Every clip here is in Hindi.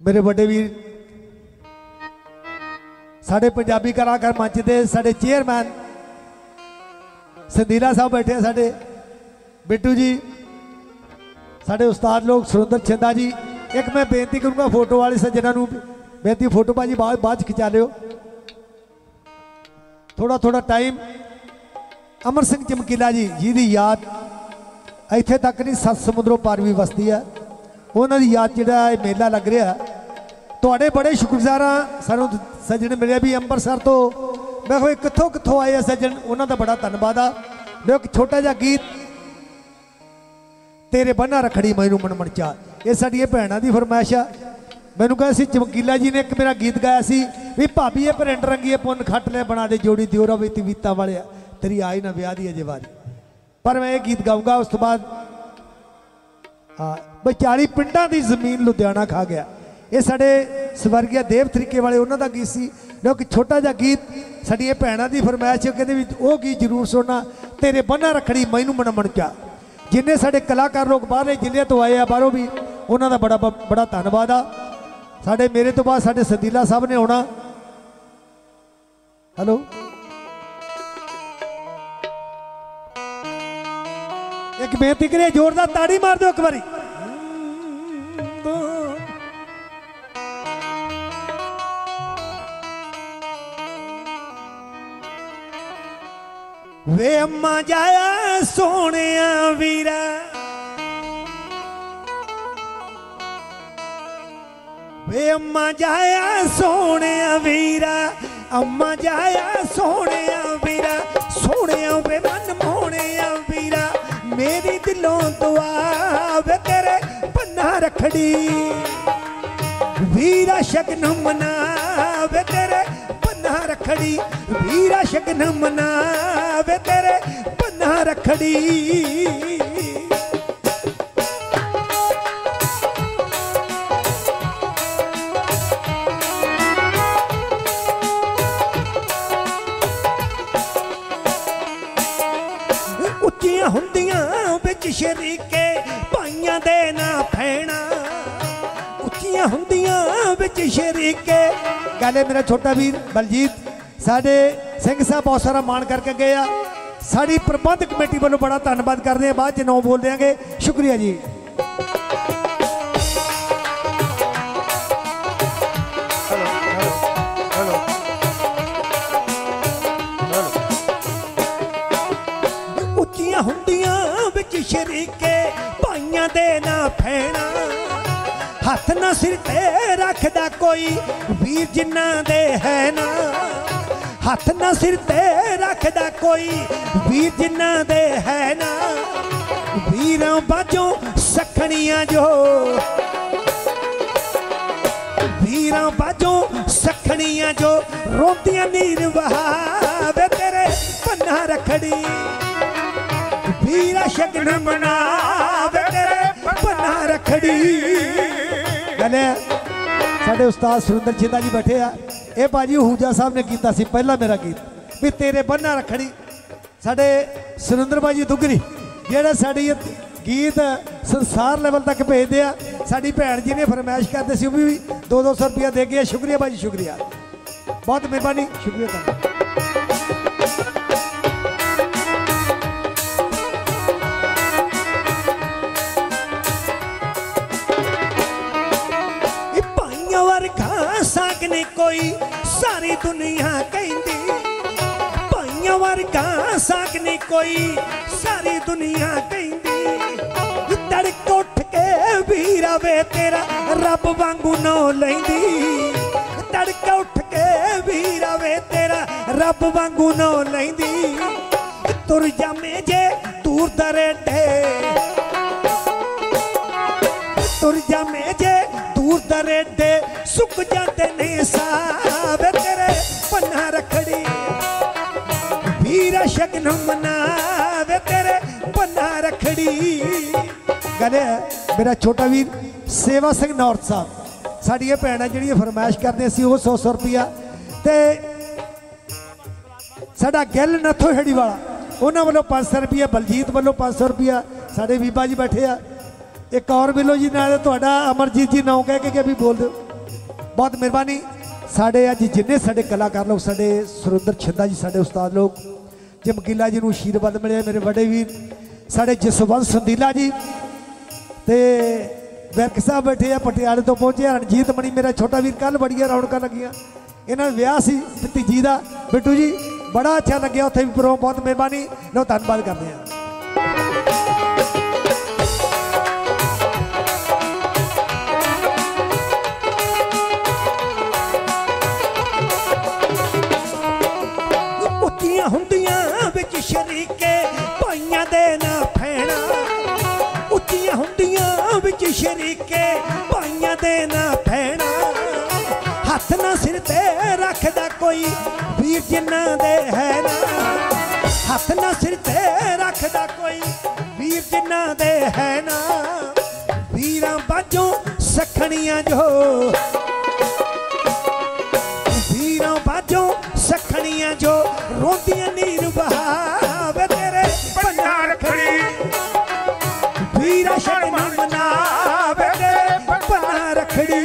मेरे बड़े वीर साढ़े पंजाबी कलाकार मंच के साढ़े चेयरमैन संदीला साहब बैठे हैं, साढ़े बिट्टू जी, साढ़े उस्ताद लोग सुरेंद्र छिंदा जी। एक मैं बेनती करूँगा फोटो वाले सज्जना बेनती, फोटो भाजी बाद खिंचा लियो, थोड़ा थोड़ा टाइम। अमर सिंह चमकीला जी जिहदी याद इत्थे तक नहीं 7 समुद्रों पार भी वसती है, उन्होंने याद जिहड़ा मेला लग रहा तुहाडे बड़े शुक्रगुजार हाँ। सानू सज्जन मिले भी अंबरसर तो, मैं कोई कित्थों कित्थों आए हैं सज्जन, उन्होंने बड़ा धन्यवाद आ। मैं एक छोटा जिहा गीत तेरे बन्ना रखड़ी मैनू मन मन चा, ये साडी भैणां दी फरमाइश आ। मैनू कहा सी चमकीला जी ने एक मेरा गीत गाया सी भी भाभी ये परिंड रंगी पुन खट ले बना दे जोड़ी दियोरा बीती बीता वाले तेरी आई ना ब्याह दी अजे वारी, पर मैं ये गीत गाऊंगा। उस तो बाद हाँ बई 40 पिंडां दी जमीन लुधियाना खा गया, ये साढ़े स्वर्गीय देव तरीके वाले उन्होंने गीत सी। क्योंकि छोटा जिहा गीत साडियां भैणां दी फरमाइश कहते वो गीत जरूर सुनना, तेरे बन्ना रखड़ी मैनू मन मन चा। जिन्ने साढ़े कलाकार लोग बाहर जिले तो आए आ बाहरों भी, उन्होंने बड़ा बड़ा धन्यवाद आ। साढ़े मेरे तो बाद साढ़े संदीला साहब ने आना। हेलो एक बेनती करिए जोरदार ताड़ी मार दो एक बारी। वे अम्मा जाया सोने वीरा, वे अम्मा जाया सोने वीरा, अम्मा जाया सोने वीरा, सोने वे मन मोने वीरा, मेरी दिलों दुआ वे तेरे पन्ना रखड़ी, वीरा शगन मना वे तेरे पन्ना रखड़ी, वीरा शगन मना वे तेरे पन्ना रखड़ी। उच्चियां हुंदियां विच शरीके भाइयां दे ना फैना, उच्चियां हुंदियां विच शरीके। गल मेरा छोटा वीर बलजीत साढ़े सिंह साहब बहुत सारा मान करके गए आ, साड़ी प्रबंध कमेटी वालों बड़ा धन्यवाद करते हैं, बाद च 9 बोल देंगे। शुक्रिया जी। उच्चियां हुंदियां विच शरीके भाइयां दे ना फैना, हथ ना सिर ते रखदा कोई वीर जिन्ना दे है ना, हथ ना सिर ते रखदा कोई वीर जिन्ना दे है ना, वीरों बाजों सखनियां जो, वीरों बाजों सखनियां जो, रोंदियां नीर बहावे तेरे पन्ना रखड़ी, वीरा शगन मनावे तेरे पन्ना रखड़ी। गले साढ़े उस्ताद सुरेंद्र छिंदा जी बैठे आ, ये भाजी हूजा साहब ने किया सी पहला मेरा गीत भी तेरे बन्ना रखड़ी, साढ़े सुरेंद्र भाजी दुगरी जेड़ा साड़ी गीत संसार लेवल तक भेजते आ। साड़ी भैन जी ने फरमाइश करते सी भी 200 रुपया दे गए। शुक्रिया भाजी शुक्रिया, बहुत मेहरबानी, शुक्रिया। सागने कोई सारी दुनिया कहती, भाइयों वर्गा सागने कोई सारी दुनिया कहती, तड़के उठ के वीरा वे तेरा रब वांगू नौ लैंदी, तड़के उठ के वीरा वे तेरा रब वांगू नौ लैंदी, तुर जामे जे दूर दरेडे, तुर जामे जे दूर दरेडे, सुख जाते ने सावे तेरे पन्ना रखड़ी, वीरा शगन मनावे तेरे पन्ना रखड़ी। गले मेरा छोटा वीर सेवा सिंह नौरथ साहब साड़ी भैन जी फरमाइश करते सी 100 रुपया, ते साडा गिल नथो हेड़ी वाला उन्होंने वालों 500 रुपया, बलजीत वालों 500 रुपया, साढ़े बीबा जी बैठे आ। एक और मिलो जी ना, अमरजीत जी नाम कह के भी बोल दो। बहुत मेहरबानी। साढ़े अज जिन्ने साढ़े कलाकार लोग, साढ़े सुरिंदर छिंदा जी, साढ़े उस्ताद लोग, चमकीला जी को आशीर्वाद मिले, मेरे बड़े वीर साढ़े जसवंत संदीला जी, तो विरक साहब बैठे आ पटियाले तो पहुंचे, रणजीत मणि मेरा छोटा वीर, कल बड़िया रौनक लगियां, इन्होंने विआह सी भतीजी का, बिट्टू जी बड़ा अच्छा लग्या उत्थे भी प्रोग्राम, बहुत मेहरबानी लो, धन्यवाद करते हैं। उच्चियां हुंदियां विच शरीके भाइयां दे ना फैना, उच्चियां हुंदियां विच शरीके भाइयां दे ना फैना, हथ ना सिर ते रखदा कोई वीर जिन्ना दे है ना, हथ ना सिर ते रखदा कोई वीर जिन्ना दे है ना, वीरां बाजों सखणियां जो, वीरां बाजों सखणियां जो रोंदियां नीर बहावे तेरे पन्ना रखड़ी, वीरा शगन मनावे तेरे पन्ना रखड़ी।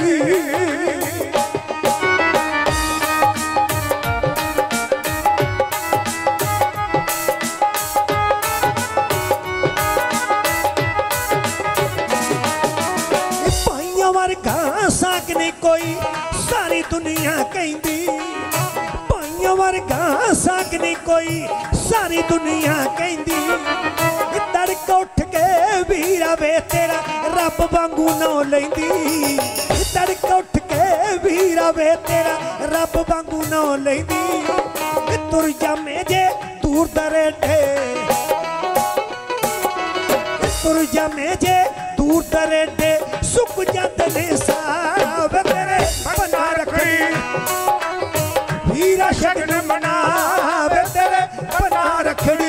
भाइयों वर्गा साकने कोई सारी दुनिया कहती, भाइयों वर्गा साकने कोई सारी दुनिया कहती, तड़क उठ के वीरा वे तेरा रब वांगू नौ लैंदी, तड़क उठ के वीरा वे तेरा रब वांगू नौ लैंदी, तुर जामे जे दूर दरेडे, तुर जामे जे दूर दरेडे, सुख जाते ने साव तेरे पन्ना रखड़ी, वीरा शगन मनावे तेरे पन्ना रखड़ी।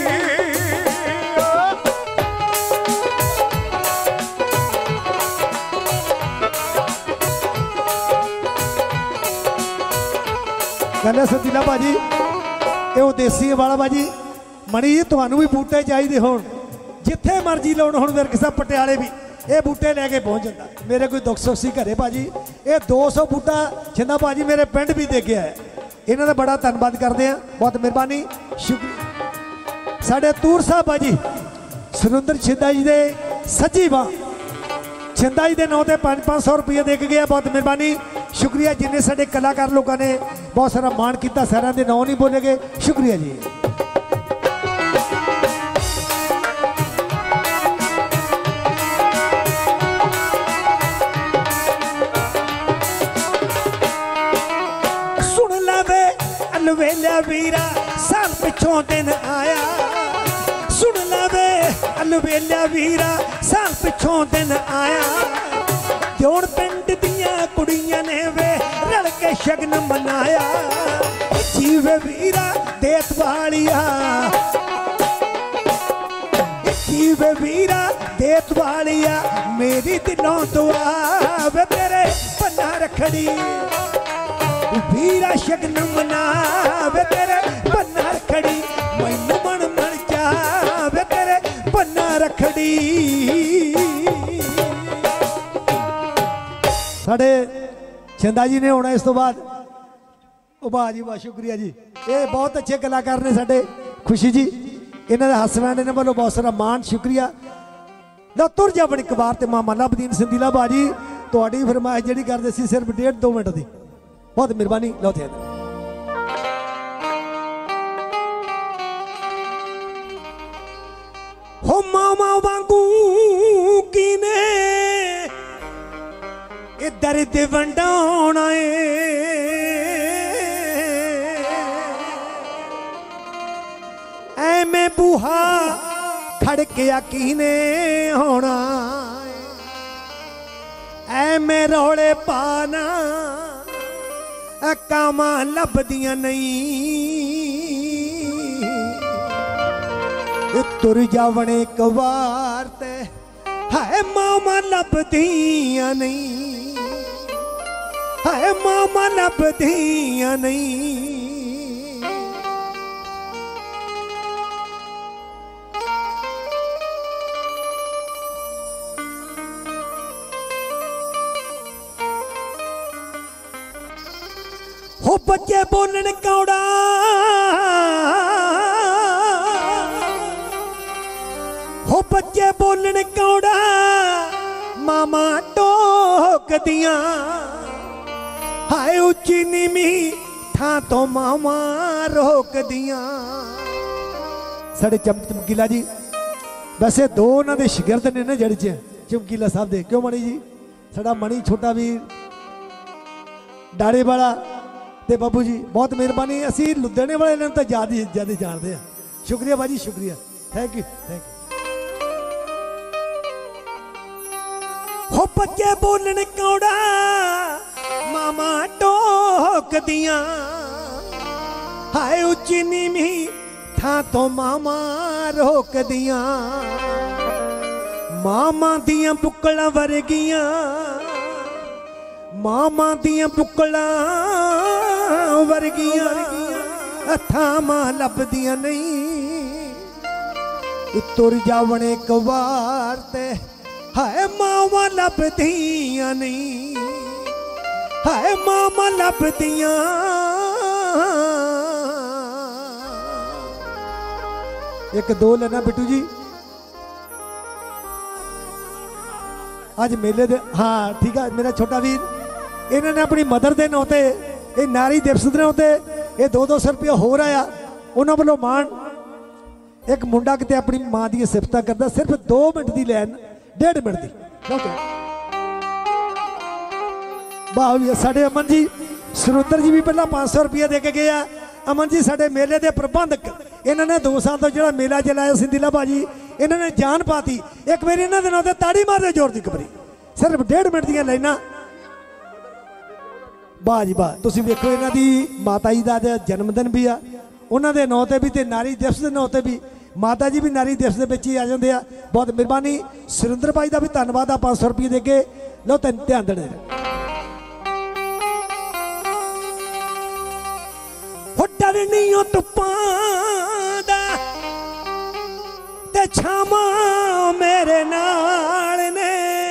कहने संदीला भाजी ये देसी वाला भाजी मणि जी, तुहानू भी बूटे चाहिए हो, जिथे मर्जी लाउण, हुण विरक साहब पटियाले भी ये बूटे लैके पहुँच जाता, मेरे कोई दुख सुख सी घरे भाजी, ये 200 बूटा छिंदा भाजी मेरे पिंड भी दे गया है, इन्हों का बड़ा धन्यवाद करते हैं, बहुत मेहरबानी शुक्रिया। साढ़े तूर साहब भाजी सुरिंदर छिंदा जी के सज्जी बांह, छिंदा जी के नाम से 500 रुपये दे के गया, बहुत मेहरबानी शुक्रिया। जिन्हें साढ़े कलाकार लोगों ने बहुत सारा मान किया, सारे के नाम नहीं बोले गए, शुक्रिया जी। अलवेला वीरा साल पिछों दिन आया, सुन लवे अलवेला वीरा साल पिछों दिन आया, जोड़ पिंड दियां कुड़ियां ने वे रल के शगन मनाया, जीवे वीरा देत वालिया, जीवे वीरा देत वालिया, मेरी दिलों दुआ वे तेरे पन्ना रखड़ी, वीरा शगन मनावे तेरे पन्ना रखड़ी, मैनू मन मन जावे तेरे पन्ना रखड़ी। साढ़े छिंदा जी ने होना इस तो बाद, वाह जी वाह, शुक्रिया जी, ये बहुत अच्छे कलाकार ने साढ़े खुशी जी, इन्होंने हसबैंड ने वालों बहुत सारा मान शुक्रिया। लो तुर जा बड़ी कबार ते मामा लभदीन संदीला बाजी, तुहाडी फरमाइश जिहड़ी करदे सी सिर्फ 1.5-2 मिनट दी, बहुत मेहरबानी। लो थे हो मामा वांगू कीने ए दर्द वंडाउणा ऐ मैं बूहा खड़किया कीने होना, ऐ मैं रौले पाना कामा लभदियां नहीं, तुर जावने कवार ते है मामा लभदियां नहीं, है मामा लभदियां नहीं। हो बच्चे बोलन कौड़ा हो बच्चे बोलन कौड़ा मामा टोक दिया हाय उच्ची नीमी था तो मामा रोक दिया। साढ़े चमकीला जी वैसे दो उन्होंने शिगिरद ने ना जड़ च चमकीला साहब दे क्यों मणि जी साड़ा मणि छोटा वीर डाड़े वाला ते बाबू जी बहुत मेहरबानी। असी लुधियाने वाले ने तो ज्यादा जानते हैं। शुक्रिया भाजी शुक्रिया थैंक यू थैंक यू। हो बच्चे बोलन कौड़ा मामा टोक दिया हाय उच्ची नीमी था तो मामा रोक दिया। मामा दियां बुक्कलां वर्गियां मामा दियां बुक्कलां वर्गियां थामा लभदियां नहीं तुर जावणे कवार ते हाय मामा लभदियां नहीं हाय मामा लभदियां। एक दो लेना बिट्टू जी आज मेले दे हाँ ठीक है मेरा छोटा वीर इन्होंने अपनी मदर के नौते ये नारी दिवस के नौते ये 200 रुपया हो रहा उन्होंने वालों मान एक मुंडा किते अपनी मां दी सिफत करता सिर्फ 2 मिनट की लैन 1.5 मिनट की वाह साढ़े अमन जी सुरुंदर जी भी पहला 500 रुपया दे के गए। अमन जी साढ़े मेले के प्रबंधक इन्होंने 2 साल तो जो मेला चलाया सिंधिला भाजी इन्होंने जान पाती एक बार इन्होंने नाते ताड़ी मार दे जोर दी कबरी सिर्फ 1.5 मिनट दी लाइना वाह जी वाह। तुम वेखो इन्हों की माता जी का जन्मदिन भी आ उन्होंने नौ ते भी नारी दिवस के नौ ते भी माता जी भी नारी दिवस के ही आ जाते हैं। बहुत मेहरबानी सुरिंदर भाई का भी धन्यवाद आ 500 रुपये दे के लो तेन ध्यान देने डरनियों तुप्पां दा ते छामा मेरे नाल ने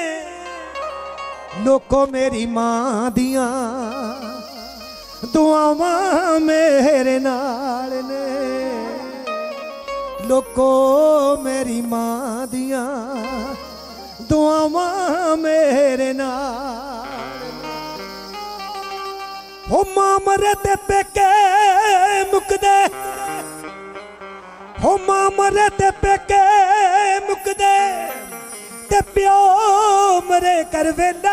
लोको मेरी मां दियां दुआवां मेरे नाल ने लोको मेरी मां दियां दुआवां मेरे नाल हो मां मरे ते पेके मुकदे हो मां मरे ते पेके मुकदे ते प्यो मरे कर वेला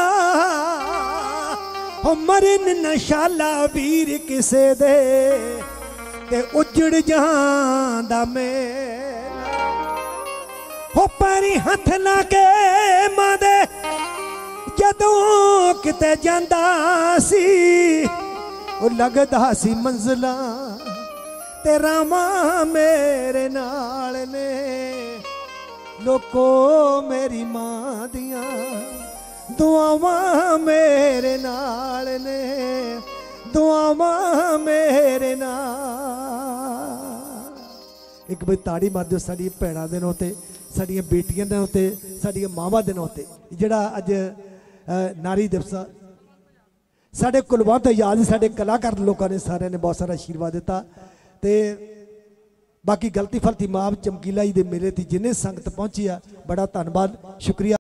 हो मरन नशाला वीर किसे दे ते उजड़ जांदा मेला हो पैरी हथ ला के मां दे जदों किते जांदा सी ओ लगदा सी मंजिला तेरा मां मेरे नाल ने लोको मेरी मां दियां दुआवां मेरे नाल ने दुआवां मेरे नाल। एक बार ताड़ी मार दो साड़ी भैणों के नौते साड़ियां बेटियां के नौते साड़ियां मावां के नौते जिहड़ा अज नारी दिवस साढ़े कुलवंत आजाद साढ़े कलाकार लोगों ने सारे ने बहुत सारा आशीर्वाद दिता ते बाकी गलती फलती माफ चमकीला जी के मेले थी जिन्हें संगत पहुंची आ बड़ा धन्यवाद शुक्रिया।